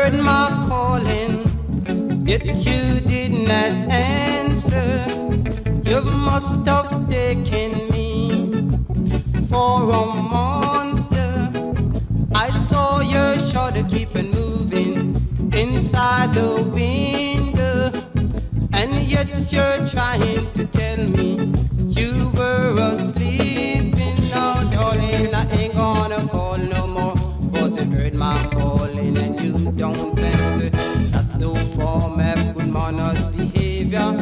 heard my calling, yet you did not answer. You must have taken me for a monster. I saw your shadow keep on moving inside the window, and yet you're trying to tell me you were asleep. Now, darling, I ain't gonna call no more, 'cause you heard my calling and you don't answer. That's no form of good manners behavior.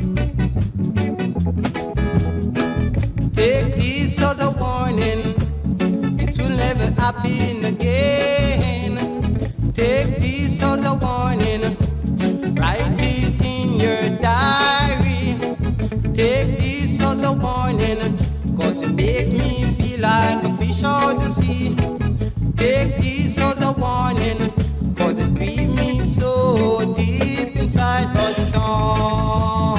Take this as a warning, this will never happen again. Take this as a warning, write it in your diary. Take this as a warning, 'cause you make me feel like a fish out the sea. Take this as a warning, 'cause it grieves me so deep inside my storm.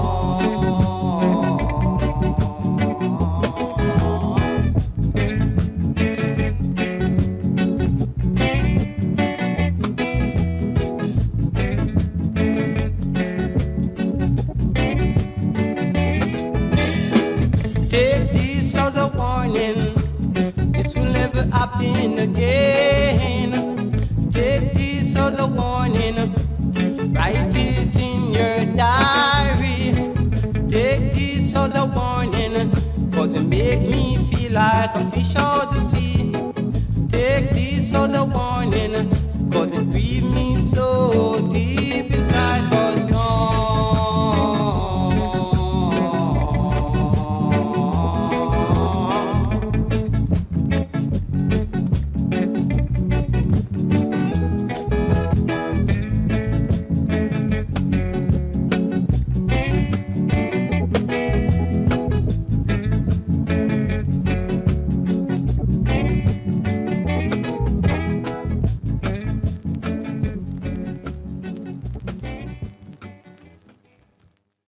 Take this as a warning, this will never happen again. Take this as a warning, write it in your diary. Take this as a warning, 'cause you make me feel like a fish